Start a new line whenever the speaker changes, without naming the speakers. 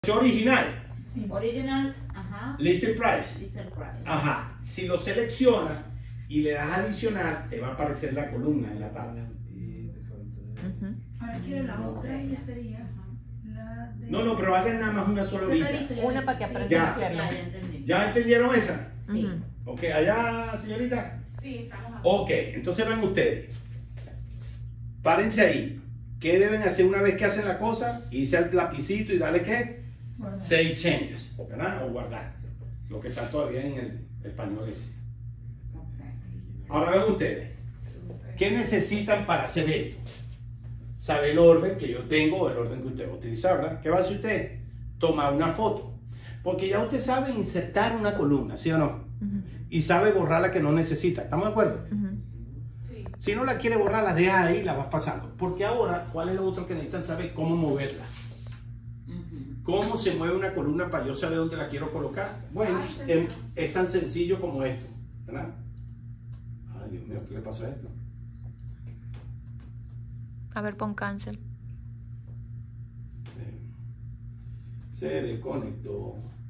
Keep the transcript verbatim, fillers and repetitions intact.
original.
Sí. Original, ajá.
Listed price.
Listed price.
Ajá. Si lo seleccionas y le das adicionar, te va a aparecer la columna en la tabla.
Uh-huh.
Ahora quiero la otra, que sería la de...
No, no, pero hagan nada más una sola ahorita.
Una para que aprendan
Ya.
a hacerlo.
Ya, ya entendí.
¿Ya entendieron esa?
Sí.
Ujú.
Ok, allá, señorita.
Sí, estamos aquí.
Ok, entonces ven ustedes. Párense ahí. ¿Qué deben hacer una vez que hacen la cosa? Irse al lapicito y darle ¿qué?
Guardar.
Save changes, ¿verdad? O guardar. Lo que está todavía en el español ese.
Ok.
Ahora ven ustedes. ¿Qué necesitan para hacer esto? Sabe el orden que yo tengo o el orden que usted va a utilizar, ¿verdad? ¿Qué va a hacer usted? Tomar una foto. Porque ya usted sabe insertar una columna, ¿sí o no?
Uh-huh.
Y sabe borrar la que no necesita. ¿Estamos de acuerdo?
Uh-huh.
Sí.
Si no la quiere borrar, la deja ahí y la vas pasando. Porque ahora, ¿cuál es lo otro que necesitan saber? Cómo moverla.
Ujú.
¿Cómo se mueve una columna para yo saber dónde la quiero colocar? Bueno,
Ah, sí,
es,
sí.
es tan sencillo como esto, ¿verdad? Ay, Dios mío, ¿qué le pasó a esto?
A ver, pon cancel.
Se, se desconectó.